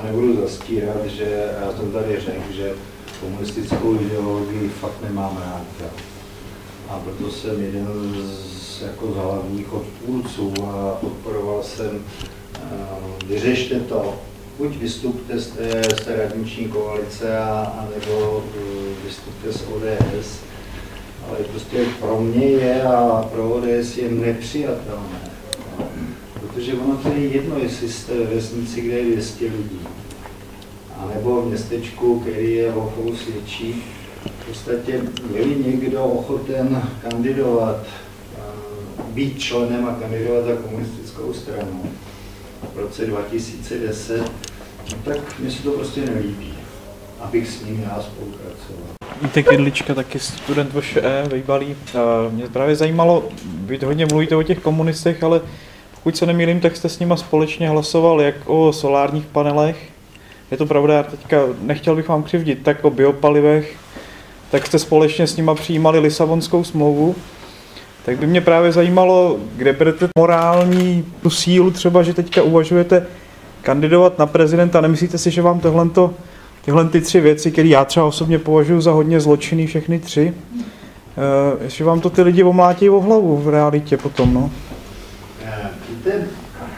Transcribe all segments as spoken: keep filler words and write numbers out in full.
nebudu zastírat, že já jsem tady řekl, že komunistickou ideologii fakt nemám rád. A proto jsem jeden z, jako z hlavních odpůrců a podporoval jsem, uh, vyřešte to, buď vystupte z té, z té radniční koalice, a, a nebo uh, vystupte z O D S, ale prostě pro mě je a pro O D S je nepřijatelné. Protože ono to je jedno, jestli jste ve vesnici, kde je dvě stě lidí, anebo v městečku, který je o chou svědčí. V podstatě je-li někdo ochoten kandidovat, být členem a kandidovat za komunistickou stranu v roce dva tisíce deset, no tak mně se to prostě nelíbí, abych s ním já spolupracoval. Vítek Jedlička, taky student V Š E, Vejbalý. Mě právě zajímalo, vy hodně mluvíte o těch komunistech, ale pokud se nemýlím, tak jste s nima společně hlasoval jak o solárních panelech. Je to pravda, já teďka nechtěl bych vám křivdit, tak o biopalivech, tak jste společně s nima přijímali Lisabonskou smlouvu. Tak by mě právě zajímalo, kde berete morální tu sílu třeba, že teďka uvažujete kandidovat na prezidenta. Nemyslíte si, že vám tohleto, tyhle ty tři věci, které já třeba osobně považuji za hodně zločinný, všechny tři, uh, že vám to ty lidi omlátí o hlavu v realitě potom, no? Víte,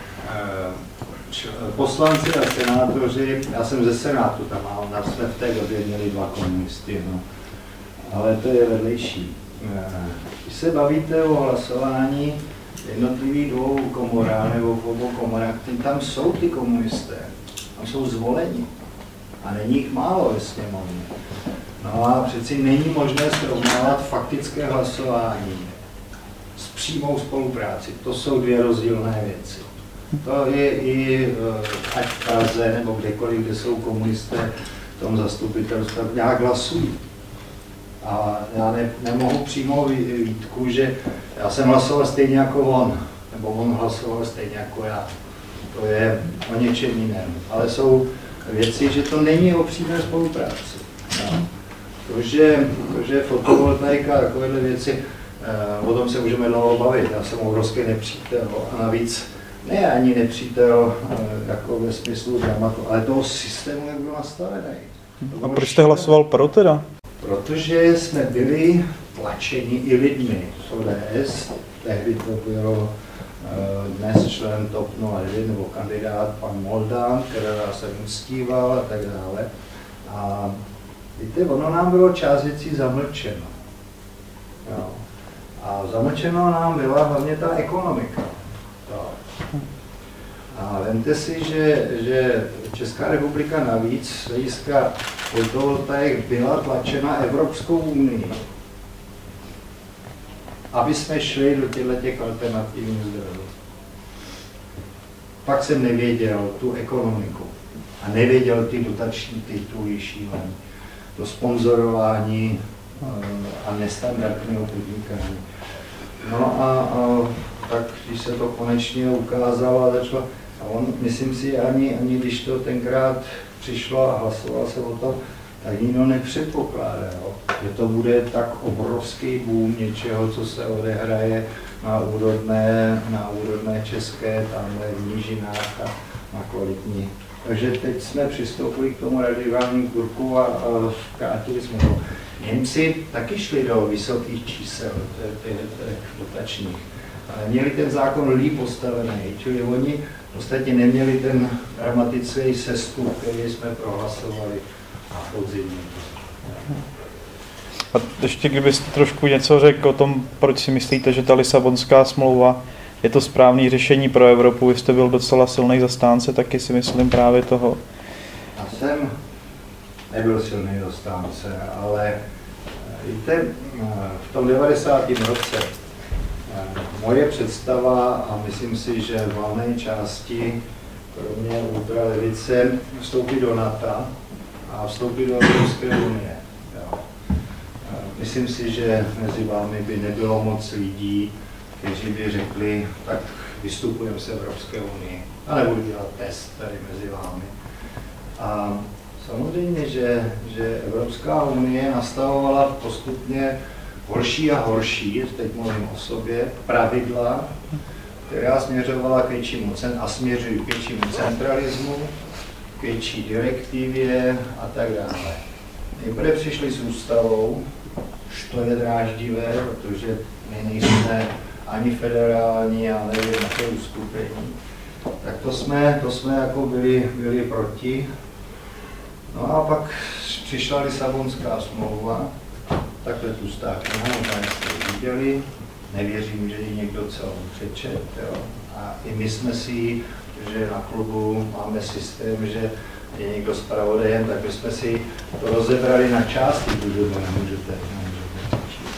poslanci a senátoři, já jsem ze Senátu, tam mám, jsme v té době měli dva komunisty, no. Ale to je vedlejší. Když se bavíte o hlasování jednotlivých dvou komorách nebo v obou komorách, tam jsou ty komunisté, tam jsou zvoleni a není jich málo ve sněmovně. No a přeci není možné srovnávat faktické hlasování s přímou spolupráci. To jsou dvě rozdílné věci. To je i ať v Praze nebo kdekoliv, kde jsou komunisté v tom zastupitelstvu, nějak hlasují. A já ne, nemohu přímo výtku, že já jsem hlasoval stejně jako on, nebo on hlasoval stejně jako já. To je o něčem jiném. Ale jsou věci, že to není o přímé spolupráci. No. To, že, to, že fotovoltaika a takovéhle věci, o tom se můžeme dlouho bavit. Já jsem obrovský nepřítel a navíc ne ani nepřítel jako ve smyslu dramatu, ale toho systému, jak byl nastavený. A proč jste hlasoval pro teda? Protože jsme byli tlačeni i lidmi z O D S, tehdy to bylo dnes člen TOP nula devět nebo kandidát pan Moldán, která se uctíval a tak dále. A víte, ono nám bylo část věcí zamlčeno. Jo. A zamlčeno nám byla hlavně ta ekonomika. Jo. A vemte si, že, že Česká republika navíc z hlediska fotovoltaik byla tlačena Evropskou unii, aby jsme šli do těchto alternativních zdrojů. Pak jsem nevěděl tu ekonomiku a nevěděl ty dotační tituly šílené, to sponzorování a nestandardního podnikání. No a, a tak, když se to konečně ukázalo a začalo, a on, myslím si, ani, ani když to tenkrát přišlo a hlasoval se o tom, tak nikdo nepředpokládal, že to bude tak obrovský boom něčeho, co se odehraje na úrodné, na úrodné české, tamhle v nížinách a na kvalitní. Takže teď jsme přistoupili k tomu radikálnímu kurku a, a vrátili jsme to. Němci taky šli do vysokých čísel, těch dotačních. Ale měli ten zákon líp postavený, čili oni v podstatě neměli ten dramatický sestup, který jsme prohlasovali na podzimní. A ještě kdybyste trošku něco řekl o tom, proč si myslíte, že ta Lisabonská smlouva je to správné řešení pro Evropu, vy jste byl docela silný zastánce, taky si myslím právě toho. Já jsem nebyl silný zastánce, ale víte, v tom devadesátém roce moje představa, a myslím si, že v valné části, kromě ultralevice, vstoupit do NATO a vstoupit do Evropské unie. Jo. Myslím si, že mezi vámi by nebylo moc lidí, kteří by řekli, tak vystupujeme z Evropské unie a nebudu dělat test tady mezi vámi. A samozřejmě, že, že Evropská unie nastavovala postupně horší a horší, teď mluvím o sobě, pravidla, která směřovala k většímu a směřují k většímu centralismu, k větší direktivě a tak dále. Nejprve přišli s ústavou, to je dráždivé, protože my nejsme ani federální, ale nějaké uskupení. Tak to jsme, to jsme jako byli, byli proti. No a pak přišla Lisabonská smlouva, takhle tu státní možná jste viděli, nevěřím, že ji někdo celou přečet, jo. A i my jsme si, že na klubu máme systém, že je někdo zpravodajem, tak my jsme si to rozebrali na části, protože to nemůžete, nemůžete přečíst.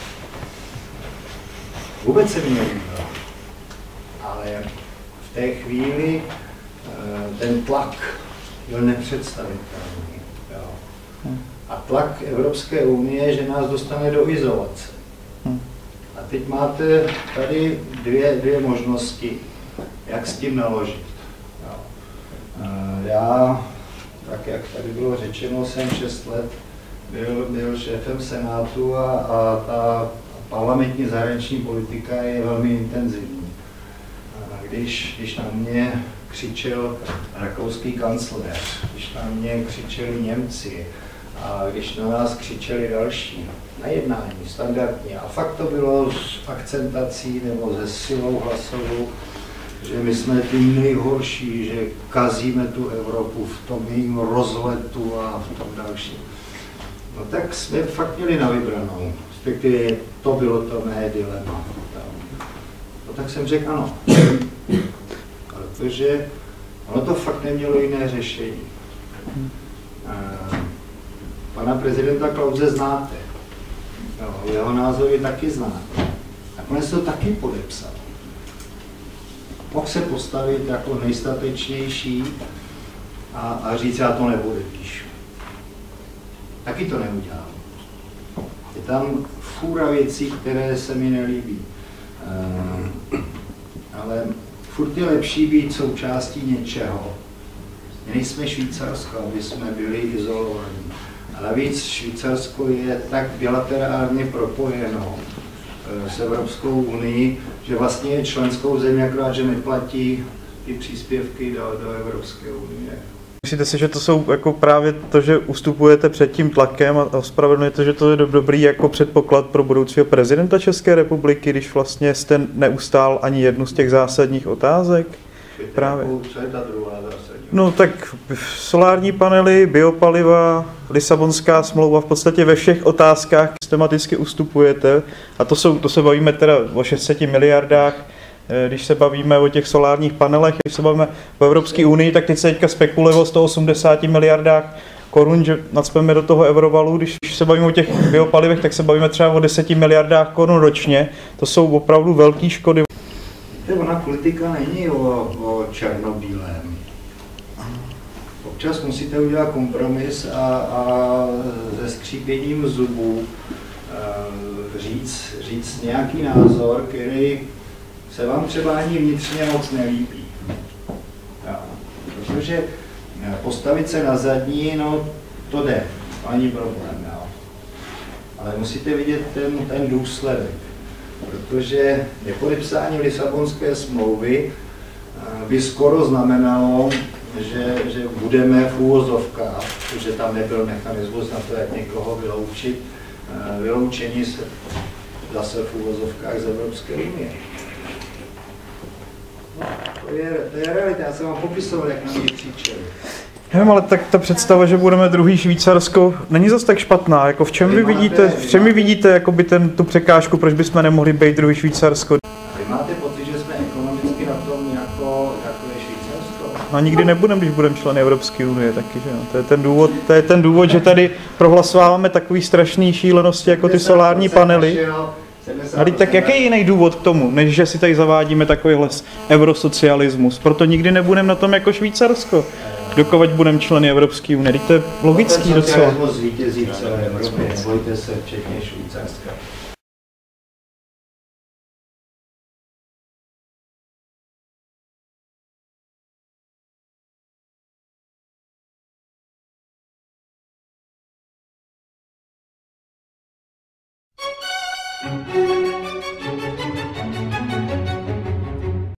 Vůbec se mi nelíbilo, ale v té chvíli ten tlak byl nepředstavitelný. Jo. A tlak Evropské unie, že nás dostane do izolace. A teď máte tady dvě, dvě možnosti, jak s tím naložit. Jo. Já, tak jak tady bylo řečeno, jsem šest let byl, byl šéfem Senátu a, a ta parlamentní zahraniční politika je velmi intenzivní. Když, když na mě křičel rakouský kancléř, když na mě křičeli Němci a když na nás křičeli další, na jednání standardně. A fakt to bylo s akcentací nebo se silou hlasovou, že my jsme ty nejhorší, že kazíme tu Evropu v tom jejím rozletu a v tom dalším. No tak jsme fakt měli na vybranou, respektive to bylo to mé dilema. No tak jsem řekl ano, protože ono to fakt nemělo jiné řešení. Pana prezidenta Klause znáte, no, jeho názory taky znáte. Nakonec to taky podepsal. Mohl se postavit jako nejstatečnější a, a říct, já to nepodepíšu. Taky to neudělal. Je tam fůra věcí, které se mi nelíbí. Uh, ale furt je lepší být součástí něčeho. My nejsme Švýcarsko, aby jsme byli izolovaní. A navíc Švýcarsko je tak bilaterálně propojeno uh, s Evropskou unii, že vlastně je členskou zemí, akorát, že neplatí ty příspěvky do, do Evropské unie. Myslíte si, že to jsou jako právě to, že ustupujete před tím tlakem a ospravedlňujete, že to je dobrý jako předpoklad pro budoucího prezidenta České republiky, když vlastně jste neustál ani jednu z těch zásadních otázek? Právě. Co je ta druhá zásadní? No tak solární panely, biopaliva, Lisabonská smlouva, v podstatě ve všech otázkách systematicky ustupujete a to, jsou, to se bavíme teda o šesti stech miliardách. Když se bavíme o těch solárních panelech, když se bavíme o Evropské unii, tak teď se teďka spekuluje o sto osmdesáti miliardách korun, že nacpeme do toho eurovalu. Když se bavíme o těch biopalivech, tak se bavíme třeba o deseti miliardách korun ročně. To jsou opravdu velké škody. Víte, ona politika není o, o černobílém. Občas musíte udělat kompromis a, a se skřípěním zubů říct, říct nějaký názor, který se vám třeba ani vnitřně moc nelíbí. Jo. Protože postavit se na zadní, no to jde, to ani problém. Jo. Ale musíte vidět ten, ten důsledek, protože nepodepsání Lisabonské smlouvy by skoro znamenalo, že, že budeme v úvozovkách, protože tam nebyl mechanismus na to, jak někoho vyloučit, vyloučení se zase v úvozovkách z Evropské unie. To je, to je realita, já jsem vám popisoval, jak na mě křičeli. Nevím, ale tak ta představa, že budeme druhý Švýcarsko, není zase tak špatná. Jako v čem vy vidíte, v čem vy vidíte jakoby ten, tu překážku, proč bychom nemohli být druhý Švýcarsko? Vy máte pocit, že jsme ekonomicky na tom jako, jako je Švýcarsko? No nikdy nebudeme, když budeme členy Evropské unie, taky, že no. To je ten důvod, to je ten důvod, že tady prohlasováváme takový strašný šílenosti jako ty solární panely. Ale tak jaký je jiný důvod k tomu, než že si tady zavádíme takovýhle eurosocialismus? Proto nikdy nebudeme na tom jako Švýcarsko, dokud budeme členy Evropské unie. Teď to je logický docela. Socialismus zvítězí v celé Evropě, nebojte se, včetně Švýcarska. Thank you.